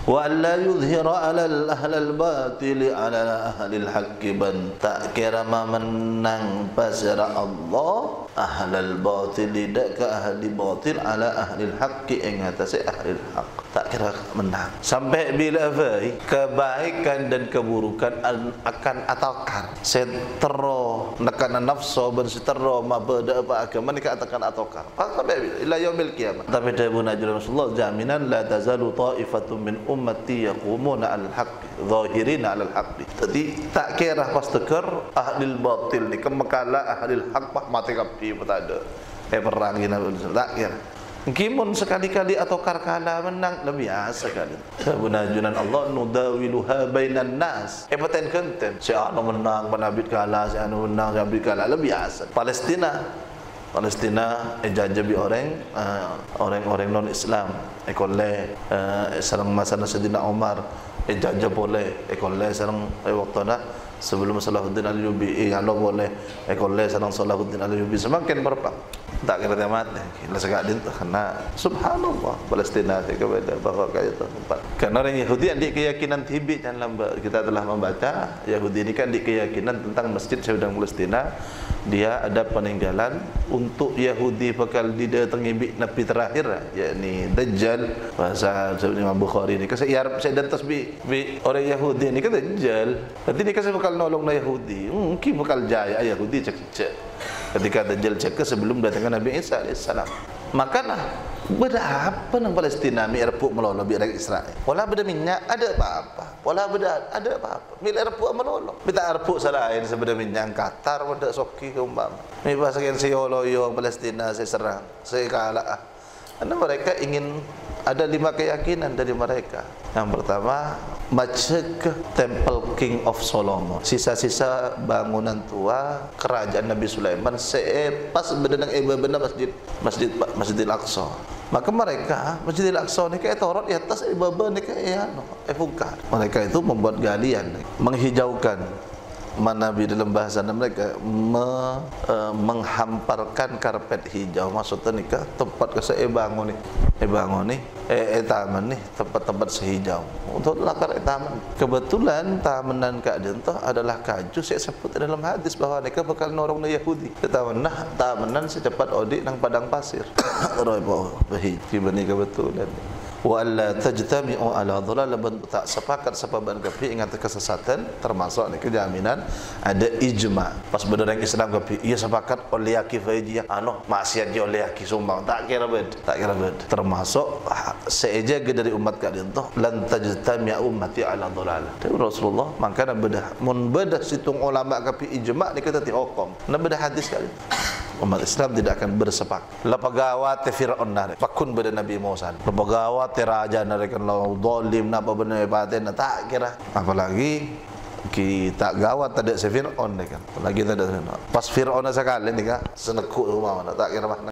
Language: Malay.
wa alla yudhira ala ahlil batili ala ahlil haqqi ban tak kira menang pasara Allah ahlal batili dak ka ahli batil ala ahlil haqqi ing atase ahlil haqq tak kira menang sampai bila fai kebaikan dan keburukan akan atakar setero nekana nafsu ben setero mabada apa agama ni katakan atakar sampai ila yaumil qiyamah tapi dari Nabi Rasulullah jaminan la tazalu ta'ifatun min ummati yaqumuna al haqq zahirina al haqq jadi tak kira pas tekar ahlil batil ni kemekala ahlil haqq mati kapi tak ada perang ni tak kira kimun sekali-kali atau karkala menang lebih biasa kali. Kebunajunan Allah nudawiluha bainan nas. Paten kenten. Si anu menang, penabit kalah, si anu menang, si kalah lebih biasa. Palestina jajabi orang non Islam. Ekolle sareng masa Sayyidina Umar jajab boleh. Ekolle sareng waktu na sebelum Salahuddin Ayyubi alo boleh. Ekolle sareng Salahuddin Ayyubi semakin berperang. Tak kira dia mati. Kila sekadin tu kena subhanallah Palestina kepada bahwa kayak itu. Karena orang Yahudi ada keyakinan tibik dan lambat kita telah membaca Yahudi ini kan di keyakinan tentang masjid Syedang Palestina dia ada peninggalan untuk Yahudi bakal didatangi nabi terakhir yakni Dajjal bahasa Imam Bukhari ini kasi Arab saya dan tasbih orang Yahudi ini kan Dajjal nanti dia kasi bakal nolong na Yahudi mungkin bakal jaya Yahudi cek ketika Dajjal cek sebelum datangnya Nabi Isa alaihissalam makalah beda apa nang Palestina mi erpuk melolo bi rakyat Israel wala beda minyak ada apa-apa wala beda ada apa-apa mi erpuk melolo bita erpuk salain sebeda minyak Qatar wada soki ke umpam mi pasakan siolo yo Palestina saya serang saya kalah karena mereka ingin ada 5 keyakinan dari mereka. Yang pertama, Masjid Temple King of Solomon. Sisa-sisa bangunan tua kerajaan Nabi Sulaiman pas bedenang benar Masjidil Aqsa. Maka mereka Masjidil Aqsa ni kayak Taurat di atas ibaba ni kayak fungkar. Mereka itu membuat galian, menghijaukan Nabi dalam bahasa mereka menghamparkan karpet hijau maksudnya nikah tempat ke bangun ni taman ni tempat-tempat sehijau untuk lakar taman kebetulan tamanan keadaan tu adalah kaju saya sebut dalam hadis bahawa mereka bakal norong na Yahudi tamanan secepat odik nang padang pasir roibo bahiki bani kebetulan wa alla tajtami'u ala dhalal tak sepakat sebab kapi ingat kesesatan termasuk ni kejaminan ada ijma pas benerang Islam kapi ia sepakat oleh yaki faiji maksiat dia oleh yaki sumbang tak kira bed termasuk seeja dari umat kalian tu lan tajtami'u ummati ala dhalal Rasulullah makana bedah situng ulama kapi ijma ni kata ti hukum na bedah hadis kali umat Islam tidak akan bersepak. Lapagawa te Fir'aun nare. Pakun pada Nabi Musa. Lapagawa te raja nare kan lau dolim napa benar paten tak kira. Apalagi kita gawat ada se Fir'aun kan. Apalagi tak ada. Pas Fir'aun sekali ni kan senekuk rumah tak kira